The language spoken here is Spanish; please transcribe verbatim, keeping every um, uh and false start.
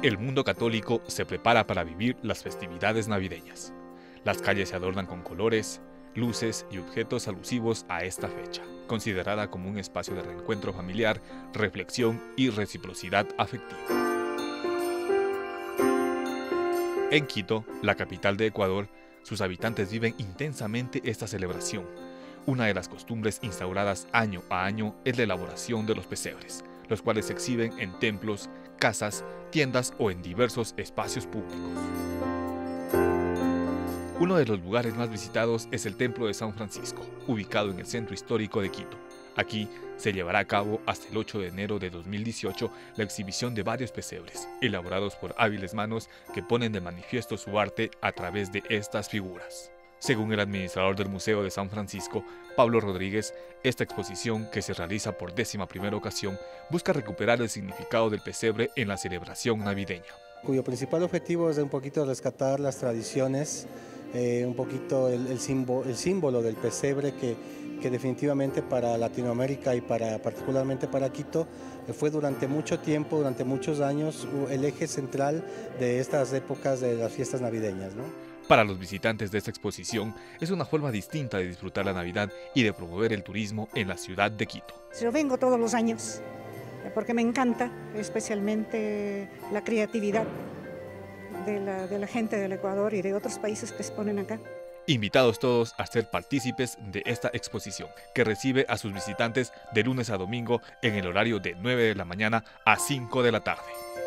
El mundo católico se prepara para vivir las festividades navideñas. Las calles se adornan con colores, luces y objetos alusivos a esta fecha, considerada como un espacio de reencuentro familiar, reflexión y reciprocidad afectiva. En Quito, la capital de Ecuador, sus habitantes viven intensamente esta celebración. Una de las costumbres instauradas año a año es la elaboración de los pesebres, los cuales se exhiben en templos, casas, tiendas o en diversos espacios públicos. Uno de los lugares más visitados es el Templo de San Francisco, ubicado en el centro histórico de Quito. Aquí se llevará a cabo hasta el ocho de enero de dos mil dieciocho la exhibición de varios pesebres, elaborados por hábiles manos que ponen de manifiesto su arte a través de estas figuras. Según el administrador del Museo de San Francisco, Pablo Rodríguez, esta exposición, que se realiza por décima primera ocasión, busca recuperar el significado del pesebre en la celebración navideña. Cuyo principal objetivo es un poquito rescatar las tradiciones, eh, un poquito el, el, símbolo, el símbolo del pesebre que, que definitivamente para Latinoamérica y para, particularmente para Quito fue durante mucho tiempo, durante muchos años, el eje central de estas épocas de las fiestas navideñas, ¿no? Para los visitantes de esta exposición, es una forma distinta de disfrutar la Navidad y de promover el turismo en la ciudad de Quito. Yo vengo todos los años porque me encanta especialmente la creatividad de la, de la gente del Ecuador y de otros países que se ponen acá. Invitados todos a ser partícipes de esta exposición, que recibe a sus visitantes de lunes a domingo en el horario de nueve de la mañana a cinco de la tarde.